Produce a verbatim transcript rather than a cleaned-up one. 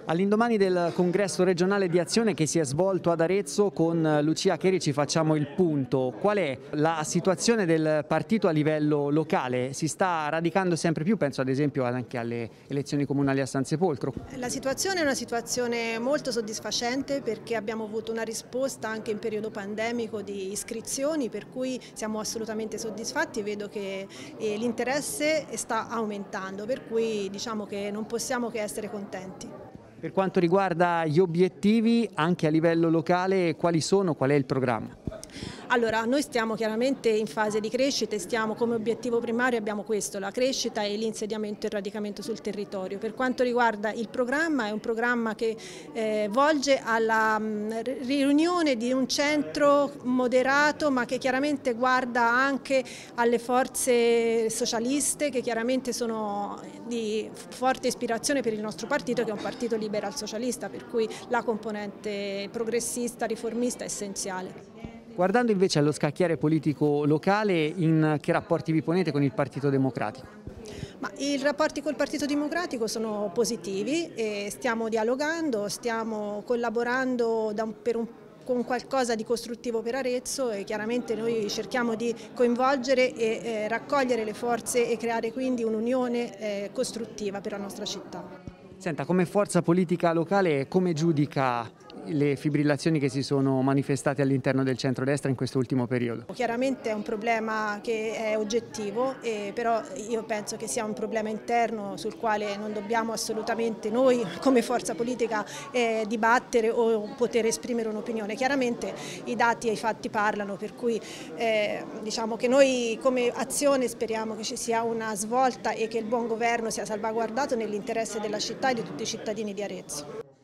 All'indomani del congresso regionale di Azione che si è svolto ad Arezzo, con Lucia Cherici facciamo il punto. Qual è la situazione del partito a livello locale? Si sta radicando sempre più, penso ad esempio anche alle elezioni comunali a Sansepolcro. La situazione è una situazione molto soddisfacente perché abbiamo avuto una risposta anche in periodo pandemico di iscrizioni, per cui siamo assolutamente soddisfatti e vedo che l'interesse sta aumentando, per cui diciamo che non possiamo che essere contenti. Per quanto riguarda gli obiettivi, anche a livello locale, quali sono? Qual è il programma? Allora, noi stiamo chiaramente in fase di crescita e stiamo come obiettivo primario abbiamo questo, la crescita e l'insediamento e il radicamento sul territorio. Per quanto riguarda il programma, è un programma che eh, volge alla mh, riunione di un centro moderato, ma che chiaramente guarda anche alle forze socialiste, che chiaramente sono di forte ispirazione per il nostro partito, che è un partito liberal socialista, per cui la componente progressista, riformista è essenziale. Guardando invece allo scacchiere politico locale, in che rapporti vi ponete con il Partito Democratico? Ma i rapporti col Partito Democratico sono positivi e stiamo dialogando, stiamo collaborando da un, per un, con qualcosa di costruttivo per Arezzo e chiaramente noi cerchiamo di coinvolgere e eh, raccogliere le forze e creare quindi un'unione eh, costruttiva per la nostra città. Senta, come forza politica locale come giudica le fibrillazioni che si sono manifestate all'interno del centrodestra in questo ultimo periodo? Chiaramente è un problema che è oggettivo, eh, però io penso che sia un problema interno sul quale non dobbiamo assolutamente noi come forza politica eh, dibattere o poter esprimere un'opinione. Chiaramente i dati e i fatti parlano, per cui eh, diciamo che noi come Azione speriamo che ci sia una svolta e che il buon governo sia salvaguardato nell'interesse della città e di tutti i cittadini di Arezzo.